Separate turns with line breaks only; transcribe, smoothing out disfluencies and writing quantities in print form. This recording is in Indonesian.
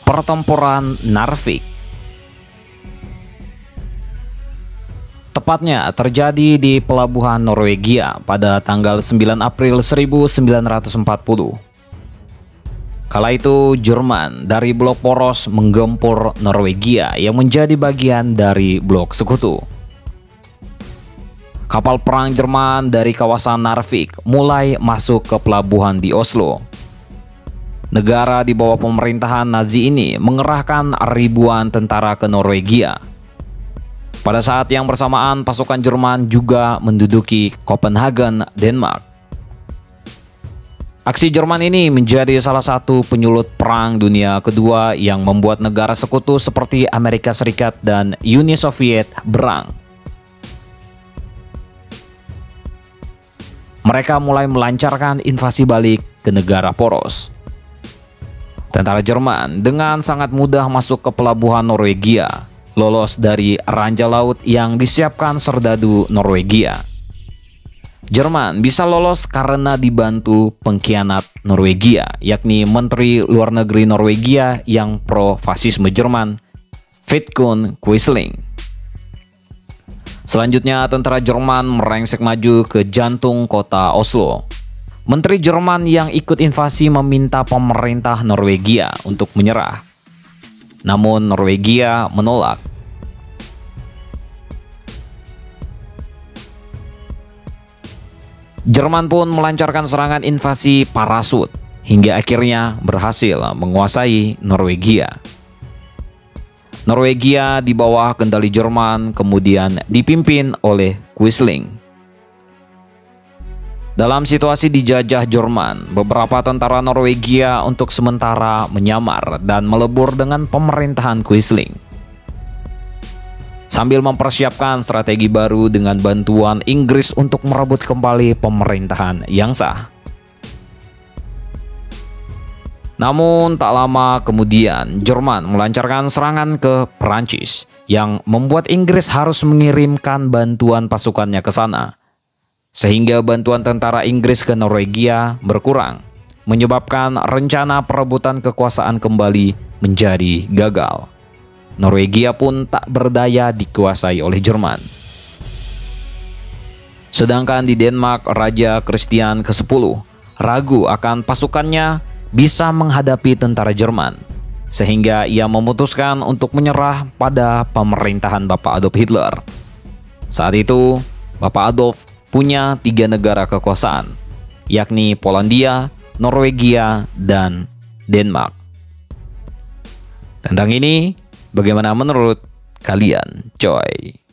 Pertempuran Narvik. Tepatnya terjadi di pelabuhan Norwegia pada tanggal 9 April 1940. Kala itu Jerman dari blok poros menggempur Norwegia yang menjadi bagian dari blok sekutu. Kapal perang Jerman dari kawasan Narvik mulai masuk ke pelabuhan di Oslo. Negara di bawah pemerintahan Nazi ini mengerahkan ribuan tentara ke Norwegia. Pada saat yang bersamaan, pasukan Jerman juga menduduki Copenhagen, Denmark. Aksi Jerman ini menjadi salah satu penyulut Perang Dunia Kedua yang membuat negara sekutu seperti Amerika Serikat dan Uni Soviet berang. Mereka mulai melancarkan invasi balik ke negara poros. Tentara Jerman dengan sangat mudah masuk ke pelabuhan Norwegia, lolos dari ranjau laut yang disiapkan serdadu Norwegia. Jerman bisa lolos karena dibantu pengkhianat Norwegia, yakni Menteri Luar Negeri Norwegia yang pro-fasisme Jerman, Vidkun Quisling. Selanjutnya, tentara Jerman merengsek maju ke jantung kota Oslo. Menteri Jerman yang ikut invasi meminta pemerintah Norwegia untuk menyerah. Namun Norwegia menolak. Jerman pun melancarkan serangan invasi parasut hingga akhirnya berhasil menguasai Norwegia. Norwegia di bawah kendali Jerman kemudian dipimpin oleh Quisling. Dalam situasi dijajah Jerman, beberapa tentara Norwegia untuk sementara menyamar dan melebur dengan pemerintahan Quisling. Sambil mempersiapkan strategi baru dengan bantuan Inggris untuk merebut kembali pemerintahan yang sah. Namun tak lama kemudian Jerman melancarkan serangan ke Perancis yang membuat Inggris harus mengirimkan bantuan pasukannya ke sana. Sehingga bantuan tentara Inggris ke Norwegia berkurang, menyebabkan rencana perebutan kekuasaan kembali menjadi gagal. Norwegia pun tak berdaya dikuasai oleh Jerman. Sedangkan di Denmark, Raja Christian ke-10 ragu akan pasukannya bisa menghadapi tentara Jerman, sehingga ia memutuskan untuk menyerah pada pemerintahan Bapak Adolf Hitler. Saat itu, Bapak Adolf punya 3 negara kekuasaan, yakni Polandia, Norwegia, dan Denmark. Tentang ini, bagaimana menurut kalian, coy?